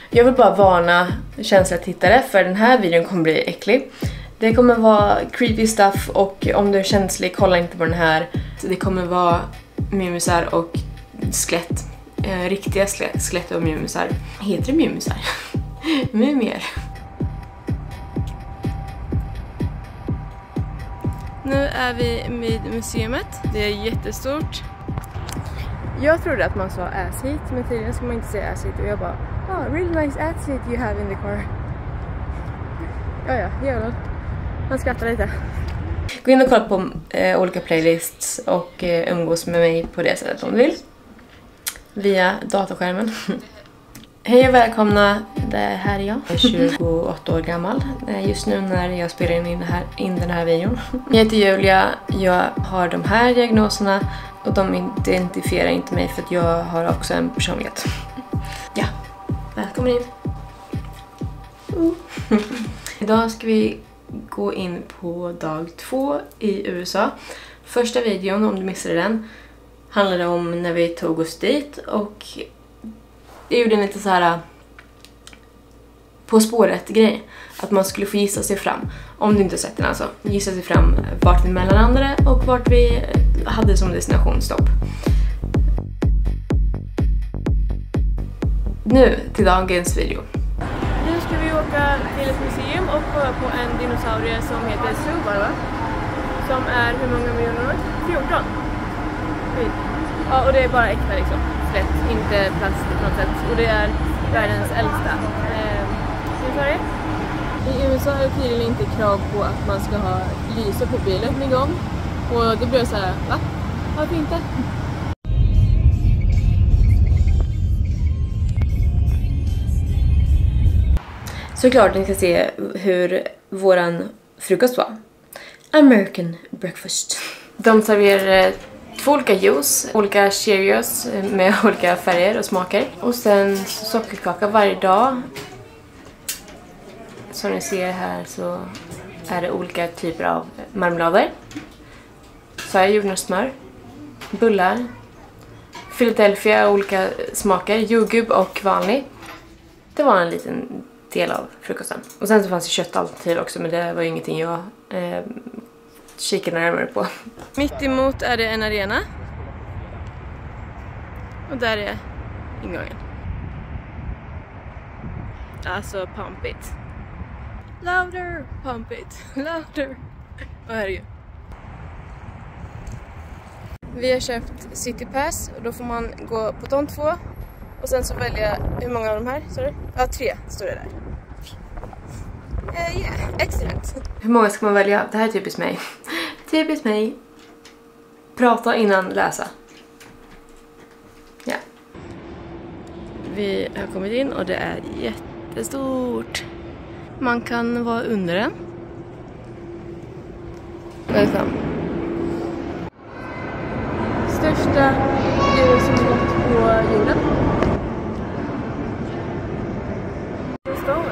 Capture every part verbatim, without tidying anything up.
Jag vill bara varna känsliga tittare för den här videon kommer bli äcklig. Det kommer vara creepy stuff och om du är känslig, kolla inte på den här. Det kommer vara mumisar och skelett. Eh, riktiga skelett och mumisar. Heter det mumisar? Mumier. Nu är vi vid museet. Det är jättestort. Jag trodde att man sa ass heat, men tydligen ska man inte säga ass heat. Och jag bara, oh, really nice ass heat you have in the car. Ja, ja, jävlar. Man skrattar lite. Gå in och kolla på eh, olika playlists och eh, umgås med mig på det sättet om du vill. Via datorskärmen. Hej och välkomna, det här är jag. Jag är tjugoåtta år gammal just nu när jag spelar in, in, här, in den här videon. Jag heter Julia, jag har de här diagnoserna och de identifierar inte mig för att jag har också en personlighet. Ja, välkommen in. Uh. Idag ska vi gå in på dag två i U S A. Första videon, om du missade den, handlade om när vi tog oss dit och jag gjorde en lite så här på spåret grej. Att man skulle få gissa sig fram. Om du inte sett den alltså. Gissa sig fram vart vi mellanlandade och vart vi hade som destinationsstopp. Nu till dagens video. Nu ska vi åka till ett museum och kolla på en dinosaurie som heter Subaru. Som är hur många miljoner år? fjorton. Ja, och det är bara äkta liksom. Slätt, inte plast på något sätt. Och det är världens äldsta. Eh, I U S A är det tydligen inte krav på att man ska ha lyser på bilen en gång. Och det blir så här, va? Varför inte? Såklart ni ska se hur våran frukost var. American breakfast. De serverar två olika juice, olika Cheerios med olika färger och smaker. Och sen sockerkaka varje dag. Som ni ser här så är det olika typer av marmelader. Färg, jordnötssmör, bullar, Philadelphia, olika smaker, jordgubb och vanlig. Det var en liten del av frukosten. Och sen så fanns det köttalternativ också, men det var ju ingenting jag eh, kikade närmare på. Mitt emot är det en arena. Och där är ingången. Alltså pump it. Louder, pump it, louder. Och här är ju. Vi har köpt City Pass och då får man gå på de två. Och sen så välja hur många av de här, sorry? Ja, tre står det där. Uh, yeah, excellent. Hur många ska man välja? Det här är typiskt mig. Typiskt mig. Prata innan läsa. Ja. Vi har kommit in och det är jättestort. Man kan vara under den. Välkommen. Största djur som har gått på jorden. Det står.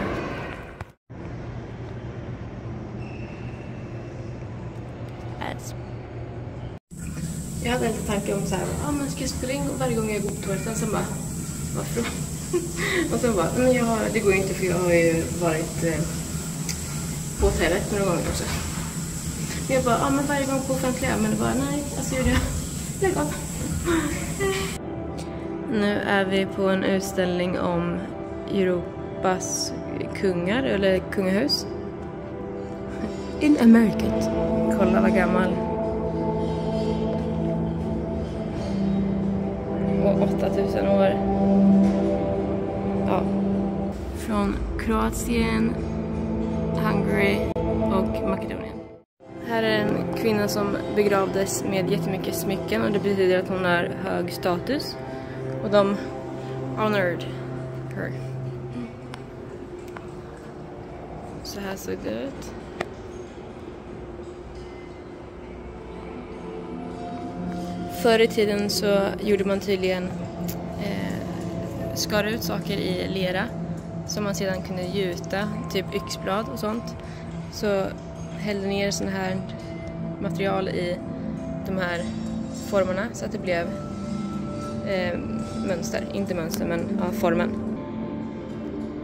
Jag hade inte tanke om så här, ja ah, men ska jag spela in varje gång jag går på toaletten, sen bara, varför? Och sen bara, men jag har, det går ju inte för jag har ju varit eh, på hotellet några gånger också. Men jag bara, ja ah, men varje gång på offentliga, men det bara, nej, alltså gjorde jag, lägg av. Nu är vi på en utställning om Europas kungar, eller kungahus. In America. Kolla vad gammal. Och åttatusen år. Ja. Från Kroatien, Hungary och Makedonien. Här är en kvinna som begravdes med jättemycket smycken och det betyder att hon har hög status. Och de honored her. Så här såg det ut. Förr i tiden så gjorde man tydligen eh, skar ut saker i lera som man sedan kunde gjuta, typ yxblad och sånt. Så hällde ner sån här material i de här formerna så att det blev eh, mönster, inte mönster men ja, formen.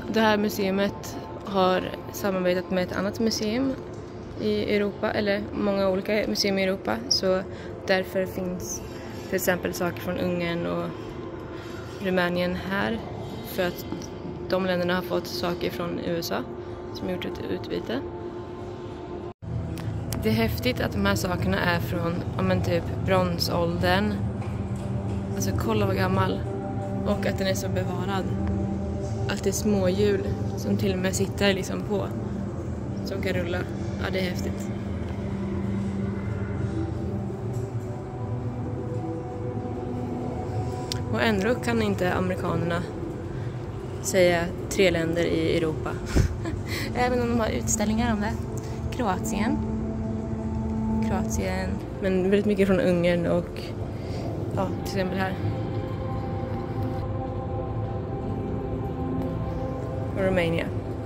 Det här museet har samarbetat med ett annat museum i Europa, eller många olika museum i Europa, så därför finns till exempel saker från Ungern och Rumänien här, för att de länderna har fått saker från U S A som gjort ett utbyte. Det är häftigt att de här sakerna är från, ja men typ bronsåldern. Alltså kolla vad gammal. Och att den är så bevarad. Att det är små hjul som till och med sitter liksom på. Som kan rulla. Ja, det är häftigt. Och ändå kan inte amerikanerna säga tre länder i Europa. Även om de har utställningar om det. Kroatien. Kroatien. Men väldigt mycket från Ungern och ja, till exempel här. Och Rumänien.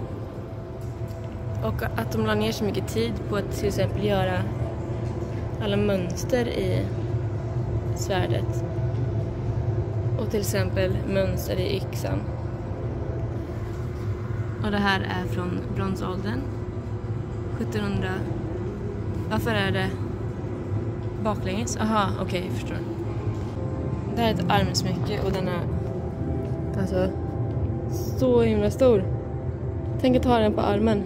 Och att de la ner så mycket tid på att till exempel göra alla mönster i svärdet. Och till exempel mönster i yxan. Och det här är från bronsåldern. sjuttonhundra. Varför är det baklänges? Aha, okej, okay, jag förstår. Det här är ett armsmycke och den är alltså så himla stor. Tänk att ta den på armen.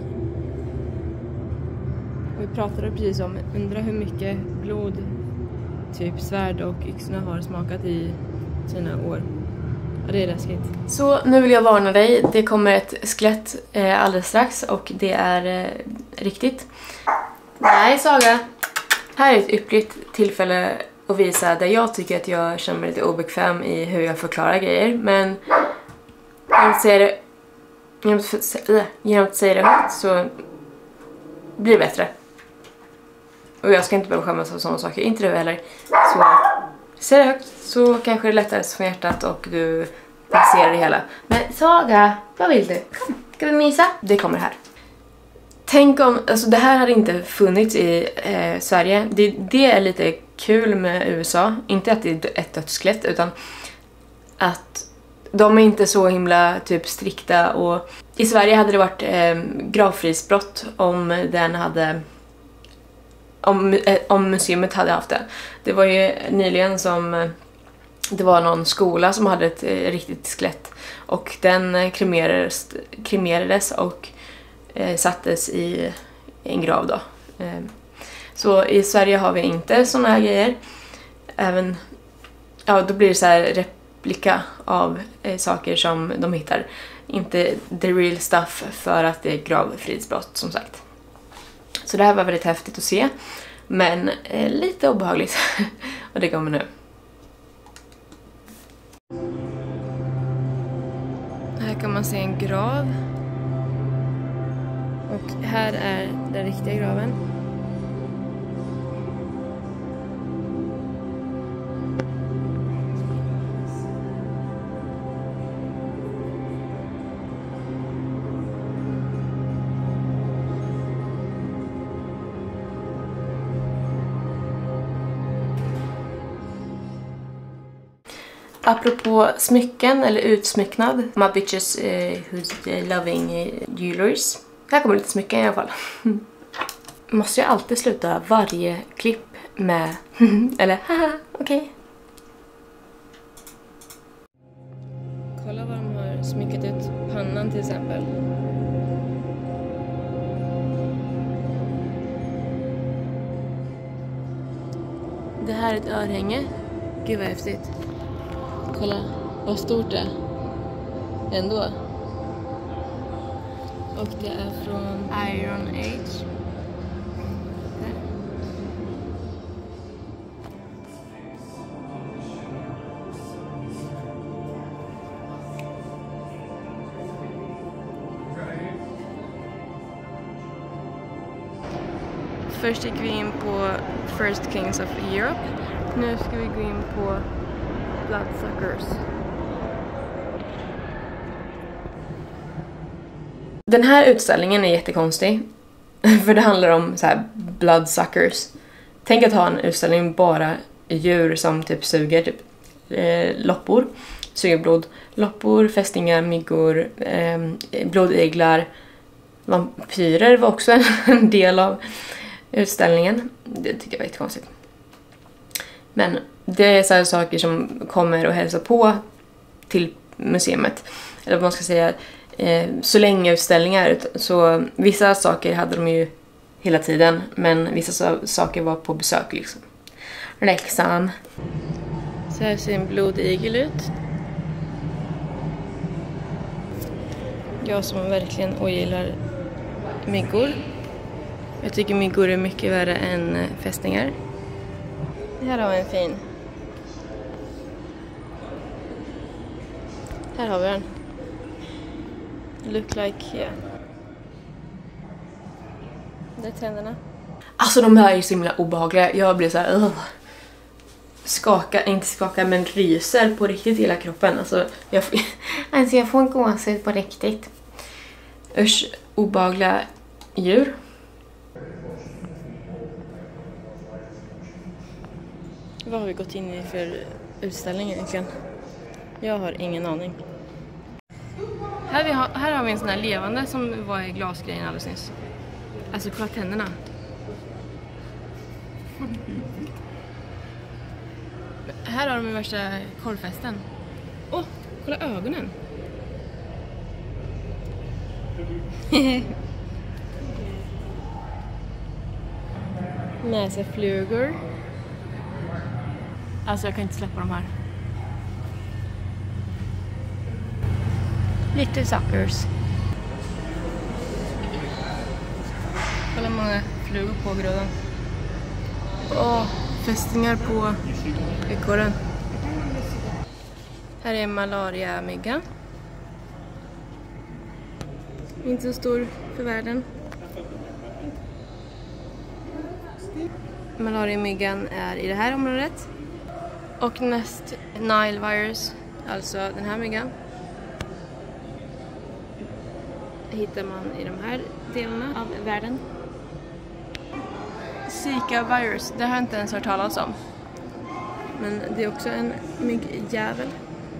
Och vi pratade precis om, undrar hur mycket blod typ svärd och yxorna har smakat i sina år. Ja, det är läskigt. Så nu vill jag varna dig. Det kommer ett skelett eh, alldeles strax och det är eh, riktigt. Nej, Saga. Här är ett yppligt tillfälle att visa där jag tycker att jag känner mig lite obekväm i hur jag förklarar grejer. Men genom att säga det, genom att, genom att säga det högt så blir det bättre. Och jag ska inte behöva skämmas av sådana saker. Inte det heller. Så säg det högt så kanske det är lättare från hjärtat och du passerar det hela. Men Saga, vad vill du? Kom, ska vi mysa? Det kommer här. Tänk om, alltså det här hade inte funnits i eh, Sverige. Det, det är lite kul med U S A. Inte att det är ett dödsskelett utan att de är inte så himla typ strikta. Och i Sverige hade det varit eh, gravfridsbrott om den hade... Om, eh, om museet hade haft det. Det var ju nyligen som eh, det var någon skola som hade ett eh, riktigt skelett. Och den eh, kremerades, kremerades och eh, sattes i en grav då. Eh, så i Sverige har vi inte såna här grejer. Även, ja då blir det så här replika av eh, saker som de hittar. Inte the real stuff för att det är gravfridsbrott som sagt. Så det här var väldigt häftigt att se. Men eh, lite obehagligt. Och det kommer nu. Här kan man se en grav. Och här är den riktiga graven. Apropå smycken eller utsmycknad. My bitches uh, who's uh, loving uh, jewelers. Här kommer lite smycken i alla fall. Måste jag alltid sluta varje klipp med eller haha, okej. Okay. Kolla vad de har smyckat ut pannan till exempel. Det här är ett örhänge. Gud vad häftigt. Kolla vad stort det är. Ändå. Och det är från Iron Age. Där. Först gick vi in på First Kings of Europe. Nu ska vi gå in på Bloodsuckers. Den här utställningen är jättekonstig. För det handlar om så här bloodsuckers. Tänk att ha en utställning bara djur som typ suger typ eh, loppor. suger blod. Loppor, fästingar, myggor, eh, blodiglar, vampyrer var också en del av utställningen. Det tycker jag var lite konstigt. Men det är så här saker som kommer och hälsar på till museet. Eller vad man ska säga, eh, så länge utställningar. Så vissa saker hade de ju hela tiden, men vissa saker var på besök liksom. Leksand. Så här ser en blodigel ut. Jag som verkligen ogillar myggor. Jag tycker myggor är mycket värre än fästingar. Här har vi en fin. Här har vi den. Look like here. Det är tänderna. Alltså de här är ju så himla obehagliga. Jag blir så här, uh, skaka, inte skaka men ryser på riktigt i hela kroppen. Alltså jag, alltså jag får en gåshud på riktigt. Usch, obehagliga djur. Vad har vi gått in i för utställning egentligen? Jag har ingen aning. Här, vi har, här har vi en sån här levande som var i glasgrejen alldeles nyss. Alltså kolla tänderna. Här har de ju värsta korvfesten. Åh, oh, kolla ögonen. Näseflugor. Alltså jag kan inte släppa de här. Little suckers. Kolla många flugor på grödan. Åh, fästingar på ekorren. Här är malaria-mygga. Inte så stor för världen. Malaria-myggan är i det här området. Och näst Nile virus, alltså den här myggan, hittar man i de här delarna av världen. Zika virus, det har jag inte ens hört talas om. Men det är också en myggjävel.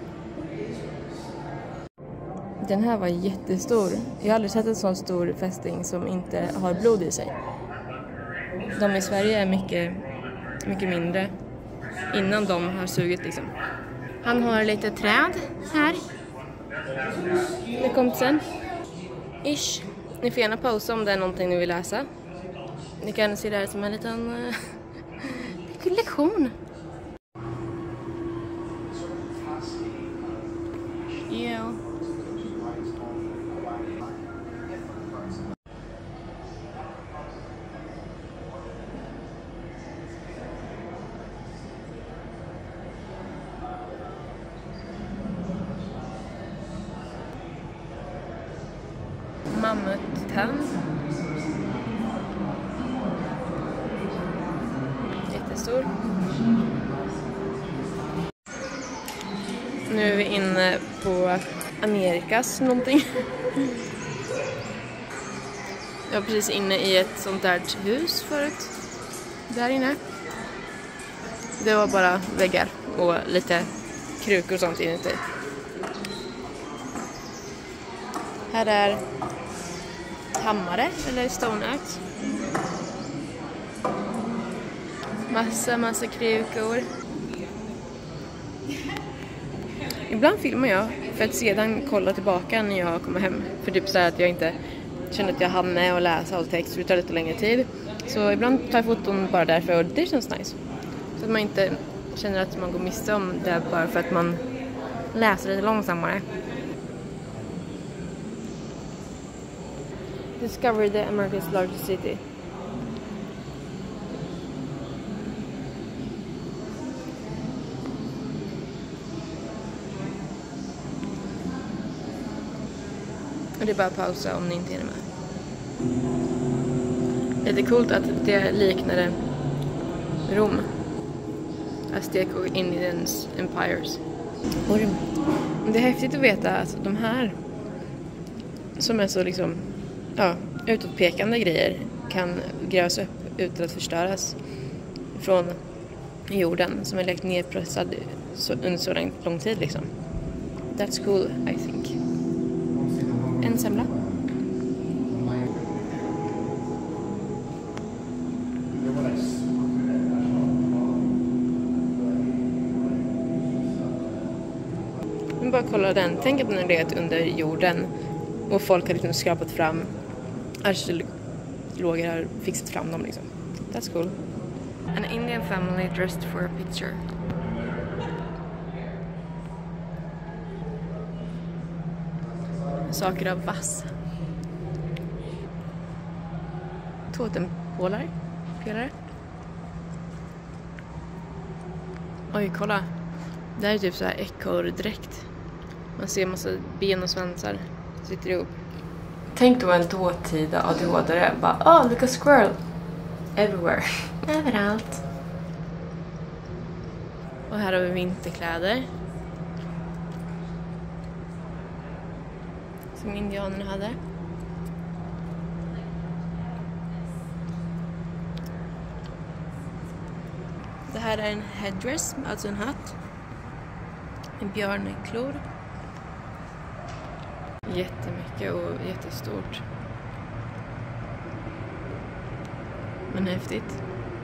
Den här var jättestor. Jag har aldrig sett en sån stor fästing som inte har blod i sig. De i Sverige är mycket, mycket mindre innan de har sugit liksom. Han har lite träd här. Det kom sen. Ish. Ni får gärna pausa om det är någonting ni vill läsa. Ni kan se det här som en liten uh, lektion. Yeah. Mammuttand. Jättestor. Nu är vi inne på Amerikas någonting. Jag var precis inne i ett sånt där hus förut. Där inne. Det var bara väggar och lite krukor och sånt inuti. Här är hammare eller stone axe. Massa, massa krukor. Ibland filmar jag för att sedan kolla tillbaka när jag kommer hem. För typ så här att jag inte känner att jag hann med att läsa all text. För det tar lite längre tid. Så ibland tar jag foton bara därför och det känns nice. Så att man inte känner att man går miste om det bara för att man läser lite långsammare. Discover the America's largest city. Och det är bara att pausa om ni inte är med. Det är coolt att det liknade Rom. Aztec och Indians empires. Orm. Det är häftigt att veta att de här som är så liksom ja, utåtpekande grejer kan grävas upp utan att förstöras från jorden som är lagt nedpressad så, under så lång, lång tid liksom. That's cool, I think. En semla. Men bara kolla den. Tänk att den är legat under jorden och folk har liksom skrapat fram arkeologer har fixat fram dem liksom. That's cool. An Indian family dressed for a picture. Saker av vass. Totempålar. Pelare. Oj, kolla. Det här är typ så här ekorrdräkt. Man ser en massa ben och svansar sitter ihop. Tänk då en dåtida A D H D-are. Bara, oh, look a squirrel. Everywhere. Överallt. Och här har vi vinterkläder. Som indianerna hade. Det här är en headdress, alltså en hatt. En björnklor. Jättemycket och jättestort. Men häftigt.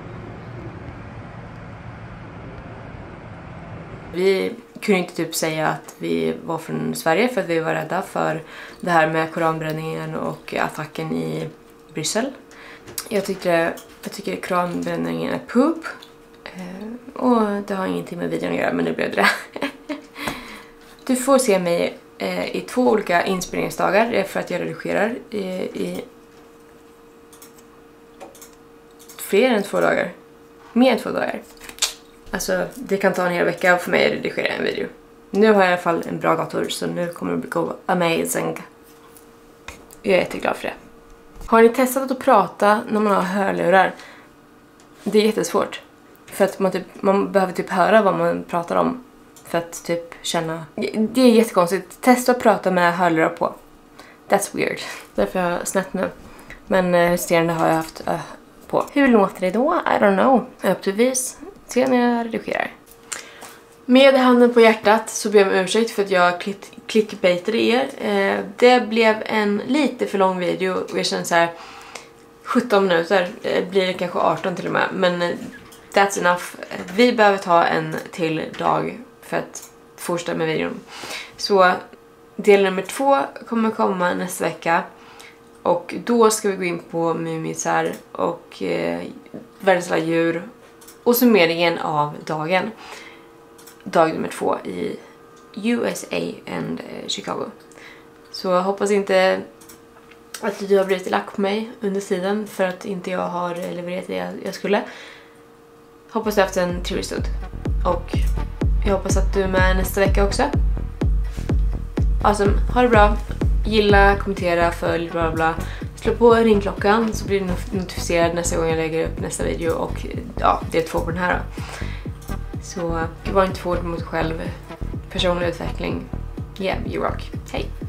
Vi kunde inte typ säga att vi var från Sverige för att vi var rädda för det här med koranbränningen och attacken i Bryssel. Jag tyckte, jag tycker koranbränningen är poop. Och det har ingenting med videon att göra, men nu blev det. Du får se mig eh, i två olika inspelningsdagar för att jag redigerar i, i fler än två dagar. Mer än två dagar. Alltså, det kan ta en hel vecka för mig att redigera en video. Nu har jag i alla fall en bra dator, så nu kommer det gå amazing. Jag är jätteglad för det. Har ni testat att prata när man har hörlurar? Det är jättesvårt. För att man, typ, man behöver typ höra vad man pratar om. För att typ känna... Det är jättekonstigt. Testa att prata med hörlurar på. That's weird. Därför är jag snett nu. Men eh, resterande har jag haft uh, på. Hur låter det då? I don't know. Upptivvis. Se när jag redigerar. Med handen på hjärtat så ber jag om ursäkt för att jag klick, clickbaitade er. Eh, det blev en lite för lång video. Och jag känner så här... sjutton minuter. Eh, blir det kanske arton till och med. Men... Eh, That's enough. Vi behöver ta en till dag för att fortsätta med videon. Så del nummer två kommer komma nästa vecka. Och då ska vi gå in på mumisar och eh, världens alla djur. Och summeringen av dagen. Dag nummer två i U S A and eh, Chicago. Så jag hoppas inte att du har blivit lack på mig under tiden. För att inte jag har levererat det jag skulle. Hoppas du har haft en trevlig stund. Och jag hoppas att du är med nästa vecka också. Alltså, ha det bra. Gilla, kommentera, följ, bla bla. Slå på ringklockan så blir du notifierad nästa gång jag lägger upp nästa video. Och ja, det är två på den här då. Så var inte för hård mot dig själv. Personlig utveckling. Yeah, you rock. Hej!